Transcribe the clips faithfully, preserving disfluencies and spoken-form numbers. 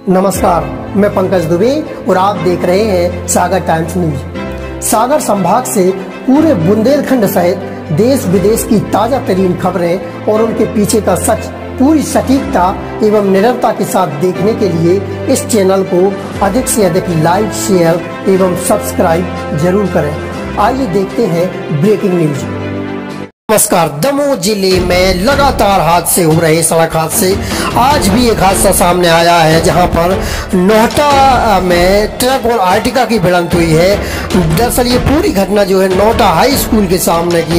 नमस्कार, मैं पंकज दुबे और आप देख रहे हैं सागर टाइम्स न्यूज। सागर संभाग से पूरे बुंदेलखंड सहित देश विदेश की ताजा तरीन खबरें और उनके पीछे का सच पूरी सटीकता एवं निरंतरता के साथ देखने के लिए इस चैनल को अधिक से अधिक लाइक, शेयर एवं सब्सक्राइब जरूर करें। आइए देखते हैं ब्रेकिंग न्यूज। नमस्कार। दमोह जिले में लगातार हादसे हो रहे, सड़क हादसे। आज भी एक हादसा सामने आया है जहां पर नोहटा में ट्रक और आर्टिका की भिड़ंत हुई है। दरअसल ये पूरी घटना जो है नोहटा हाई स्कूल के सामने की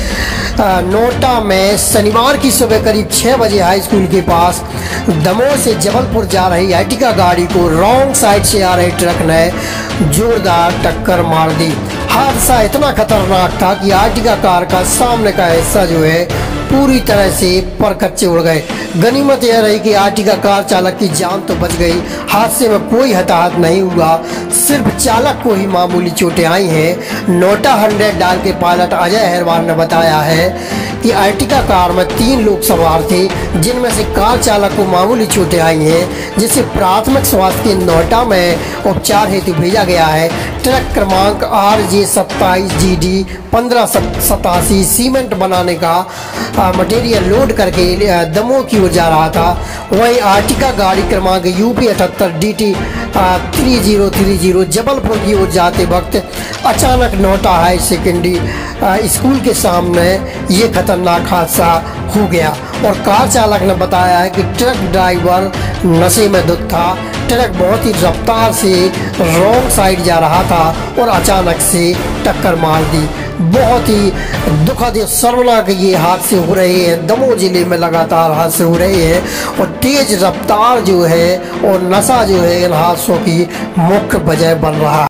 है। नोहटा में शनिवार की सुबह करीब छह बजे हाई स्कूल के पास दमोह से जबलपुर जा रही आर्टिका गाड़ी को रॉन्ग साइड से आ रहे ट्रक ने जोरदार टक्कर मार दी। हादसा इतना खतरनाक था कि आर्टिका कार का सामने का हिस्सा जो है पूरी तरह से परकच्चे उड़ गए। गनीमत यह रही कि आर्टिका कार चालक की जान तो बच गई। हादसे में कोई हताहत नहीं हुआ, सिर्फ चालक को ही मामूली चोटें आई हैं। नोटा हंड्रेड डाल के पायलट अजय हेरवार ने बताया है कि आर्टिका कार में तीन लोग सवार थे, जिनमें से कार चालक को मामूली चोटें आई हैं, जिसे प्राथमिक स्वास्थ्य केंद्र नोएडा में उपचार हेतु भेजा गया है। ट्रक क्रमांक आर जे सत्ताईस जी डी पंद्रह सतासी सीमेंट बनाने का मटेरियल लोड करके दमोह की ओर जा रहा था। वहीं आर्टिका गाड़ी क्रमांक यूपी अठहत्तर D T three zero three zero Jabalpur की ओर जाते वक्त अचानक नोटा हाई सेकेंडरी स्कूल के सामने ये खतरनाक हादसा हो गया। और कार चालक ने बताया है कि ट्रक ड्राइवर नशे में धुत था। ट्रक बहुत ही रफ्तार से रॉन्ग साइड जा रहा था और अचानक से टक्कर मार दी। बहुत ही दुखद शर्मनाक ये हादसे हो रहे हैं। दमोह जिले में लगातार हादसे हो रहे हैं और तेज रफ्तार जो है और नशा जो है इन हादसों की मुख्य वजह बन रहा है।